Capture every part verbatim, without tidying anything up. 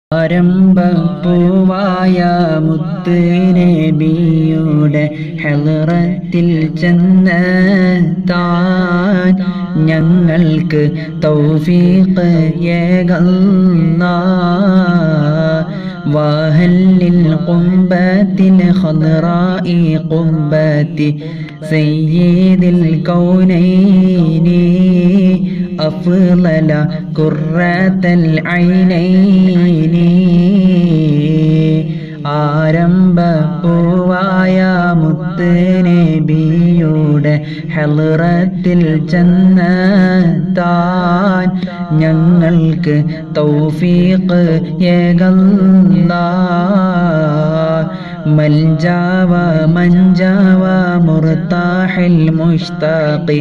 ആരംഭപ്പൂവായ മുത്ത് നബിയുടെ ഹളറത്തിൽ ചെന്നെത്താൻ ഞങ്ങൾക്ക് തൗഫീഖ് ഏകല്ലാഹ്. വഹല്ലിൽ ഖുംബത്തിൽ ഖദ്റാഇ ഖുംബത്തി സയ്യിദിൽ കൗനൈനി അഫ്ളല ഖുർറത്തൽ ഐനൈനി. ആരംഭപ്പൂവായ മുത്ത് നബിയുടെ ഹളറത്തിൽ ചെന്നെത്താൻ ഞങ്ങൾക്ക് തൗഫീഖ് ഏകല്ലാഹ്. മൽജാവ മൻജാവ മുർതാഹിൽ മുഷ്താഖി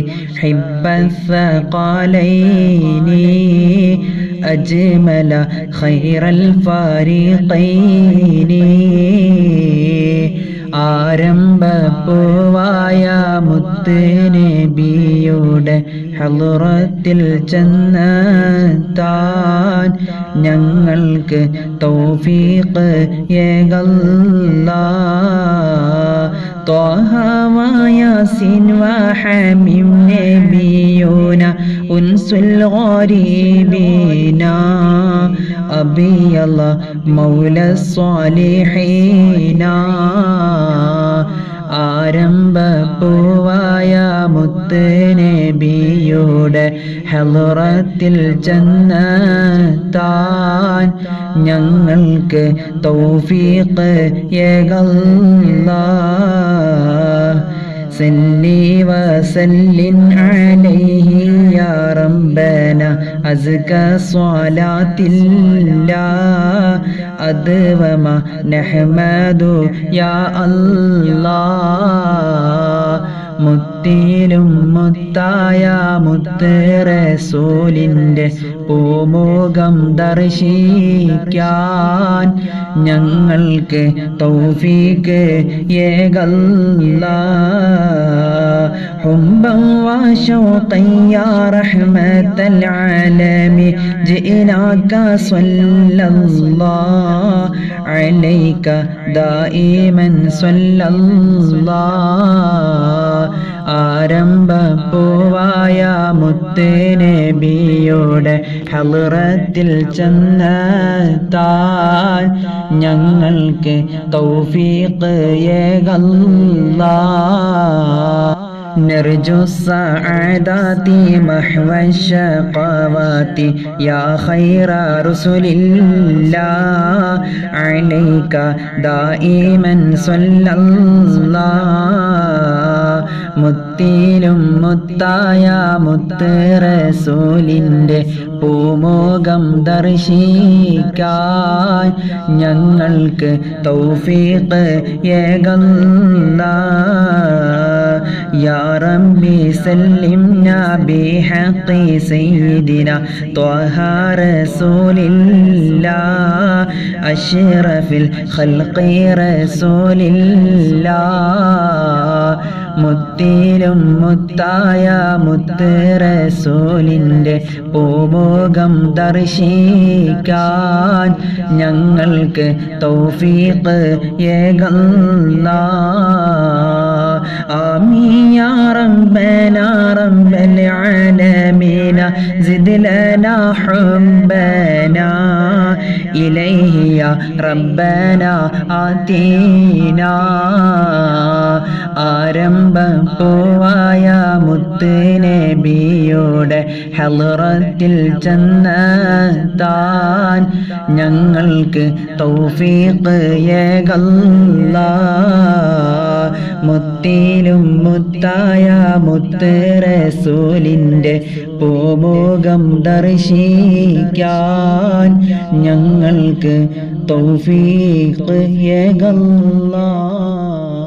ഹിബ്ബസ്സഖാലൈനി അജ്മല ഖൈറൽ ഫരീഖൈനി. ആരംഭപ്പൂവായ മുത്ത് നബിയുടെ ഹളറത്തിൽ ചെന്നെത്താൻ ഞങ്ങൾക്ക് തൗഫീഖ് ഏകല്ലാഹ്. ത്വാഹ വയാസീൻ വഹമീം നബിയൂന ഉൻസുൽ ഗരീബീന അബിയല്ല മൗല സ്വാലിഹീന. ആരംഭപ്പൂവായ മുത്ത് നബിയുടെ ഹളറത്തിൽ ചെന്നെത്താൻ ഞങ്ങൾക്ക് തൗഫീഖ് ഏകല്ലാഹ്. സല്ലി വസല്ലിൻ അലൈഹി യാ റബ്ബന അസ്ക സ്വലാത്തില്ലാഹ് അദ്വമ നഹ്മദു യാ അല്ലാഹ്. മുത്തിലും മുത്തായ മുത്ത് റസൂലിന്റെ പൂമുഖം ദർശിക്കാൻ ഞങ്ങൾക്ക് തൗഫീഖ് ഏകല്ലാഹ്. ഹുബ്ബൻ വശൗഖൻ യാ റഹ്മത്തൽ ആലമീൻ ജിനാക സ്വല്ലല്ലാഹ് അലൈക ദായിമൻ സ്വല്ലല്ലാഹ്. ആരംഭപ്പൂവായ മുത്ത് നബിയുടെ ഹളറത്തിൽ ചെന്നെത്താൻ ഞങ്ങൾക്ക് തൗഫീഖ് ഏകല്ലാഹ്. نرجو السعادات محو الشقوات يا خير رسل الله عليك دائما صلى الله. മുത്തിലും മുത്തായ മുത്ത് റസൂലിന്റെ പൂമുഖം ദർശിക്കാൻ ഞങ്ങൾക്ക് തൗഫീഖ് ഏകല്ലാഹ്. യാ റബ്ബി സല്ലിംനാ ബിഹഖി സയ്യിദിനാ ത്വഹ റസൂലില്ലാഹ് അഷ്റഫിൽ ഖൽഖി റസൂലില്ലാഹ്. മുത്തിലും മുത്തായ മുത്ത് റസൂലിന്റെ പൂമുഖം ദർശിക്കാൻ ഞങ്ങൾക്ക് തൗഫീഖ് ഏകല്ലാഹ്. ആമീൻ യാ റബ്ബനാ റബ്ബൽ ആലമീന സിദ് ലനാ ഹുബ്ബനാ ഇലൈഹി യാ റബ്ബനാ ആതീനാ. ആരംഭപ്പൂവായ മുത്ത് നബിയുടെ ഹളറത്തിൽ ചെന്നെത്താൻ ഞങ്ങൾക്ക് തൗഫീഖ് ഏകല്ലാഹ്. മുത്തിലും മുത്തായ മുത്ത് റസൂലിന്റെ പൂമുഖം ദർശിക്കാൻ ഞങ്ങൾക്ക് തൗഫീഖ് ഏകല്ലാഹ്.